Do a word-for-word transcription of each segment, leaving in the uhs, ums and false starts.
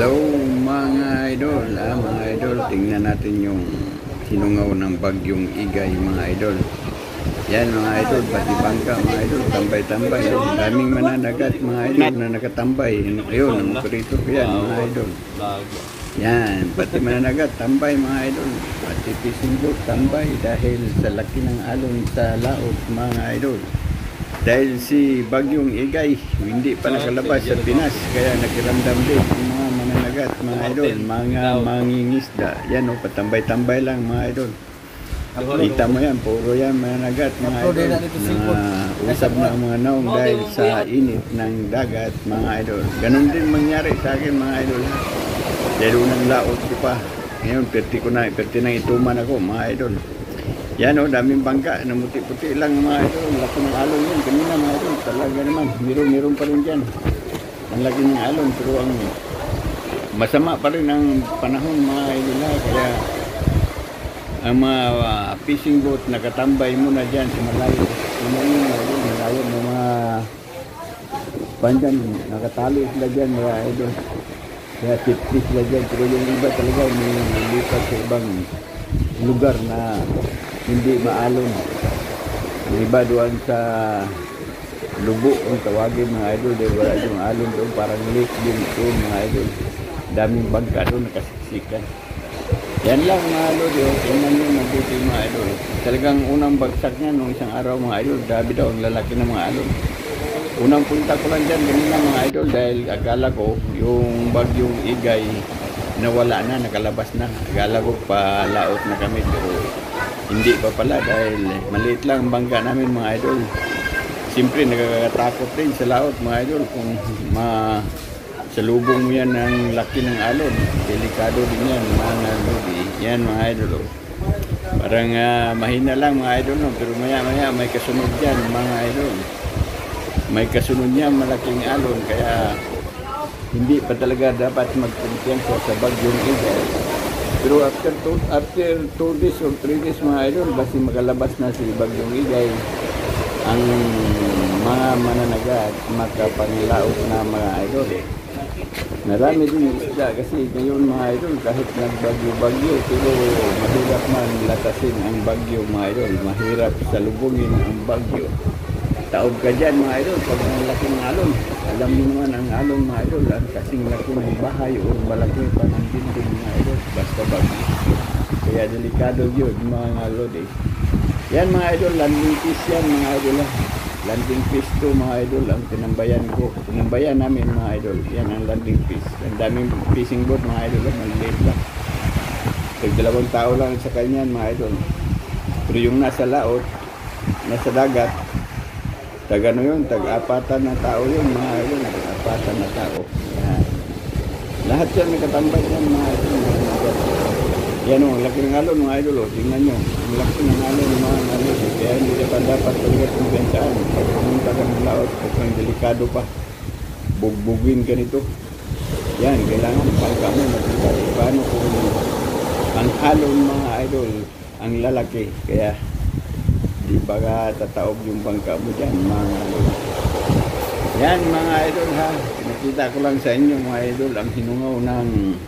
Hello mga idol, ah, mga idol, tingnan natin yung sinungaw ng bagyong Igay mga idol. Yan mga idol, pati bangka mga idol, tambay-tambay. Daming mananagat mga idol na nakatambay. Ayun, ang operator ko yan mga idol. Yan, pati mananagat, tambay mga idol. Pati fishing boat, tambay dahil sa laki ng alon sa laot mga idol. Dahil si Bagyong Igay hindi pa nakalabas sa Pinas, kaya nakiramdam din yung mga mananagat mga idol, mga mangingisda. Yan o, patambay-tambay lang mga idol. Kita mo yan, puro yan mananagat mga idol, na usab na ang mga naong dahil sa init ng dagat mga idol. Ganon din mangyari sa akin mga idol. Dahil unang laot ko pa, ngayon perti ko na, perti nang ituman ako mga idol. Yan o, daming bangka, namuti-puti lang mga idol. Laki ng alon yun, kanina mga idol. Talaga naman, meron-meron pa rin dyan. Ang laki ng alon, pero ang masama pa rin ang panahon mga idol. Kaya ang mga uh, fishing boat nakatambay muna dyan sa malayo. Malayo mga idol, malayo ng mga pandyan, nakatali sila dyan mga idol. Kaya tip-tip sila dyan, pero yung iba talaga may lipat sa ibang lugar na hindi maalon. Ang iba doon sa Lubo ang tawagin mga idol, dahil wala yung alon doon, parang lake din doon mga idol. Daming bangka doon nakasiksikan. Yan lang mga idol, yung tingnan nyo mabuti mga idol. Talagang unang bagsak niya nung isang araw mga idol, dabi daw ang lalaki ng mga alon. Unang punta ko lang dyan kanina mga idol, dahil akala ko yung Bagyong Igay nawala na, nakalabas na. Akala ko pa laot na kami, pero hindi pa pala dahil maliit lang ang bangka namin mga idol. Siyempre nakakatakot din sa laot mga idol kung masalubong mo yan ng laki ng alon. Delikado din yan mga lodi. Yan mga idol. Parang uh, mahina lang mga idol, no? Pero maya maya may kasunod yan mga idol. May kasunod niya malaking alon, kaya hindi pa talaga dapat magkumpiyansa sa Bagyong Igay. Pero after two, after two days or three days mga idol, basi makalabas na si Bagyong Igay, ang mga mananagat makapanglaot na mga idol. Marami din isda kasi ngayon mga idol, kahit nagbagyo-bagyo, pero mahirap man latasin ang bagyo mga idol. Mahirap salubungin ang bagyo. Taob ka dyan mga idol, pag ang laking alon. Alam mo naman ang alon mga idol, ang kasing laki ng bahay o malaki pa ng dinding mga idol, basta bagyo. Kaya delikado yun mga lodi. Yan mga idol, landing fish yan mga idol. Landing fish to mga idol, ang tinambayan ko. Tinambayan namin mga idol, yan ang landing fish. Ang daming fishing boat mga idol, maliit lang. Tag dalawang tao lang sa kanyan mga idol. Pero yung nasa laot, nasa dagat, tag ano yun, tag-apatan na tao yun mga idol, tag-apatan na tao. Yan. Lahat yan may katambay yan mga idol. Yan o, ang laki ng alon mga idol o, tingnan nyo. Ang laki ng alon mga idol, kaya hindi ka dapat talaga kumpiyansaan. Pag pumunta ka ng laot, pag delikado pa, bugbugin ka nito. Yan, kailangan pangka mo, magkakali. Paano kung ang alon mga idol, ang lalaki, kaya di ba ka tataob yung bangka mo dyan mga idol. Yan mga idol ha, pinakita ko lang sa inyo mga idol ang hinungaw ng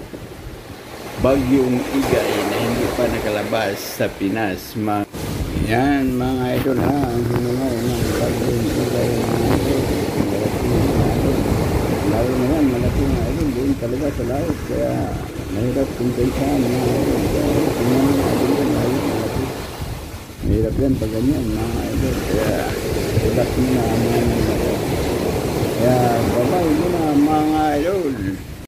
Bagyong Igay na hindi pa nakalabas sa Pinas. Ma yan mga idol ha, ang hinungaw ng Bagyong Igay mga idol. Lalo na yan, malaki mga idol doon talaga sa laot, kaya mahirap kumpensahan mga idol. Kaya tingnan mga idol yan, malaki. Mahirap yan pag ganyan mga idol, kaya ulat mo na mga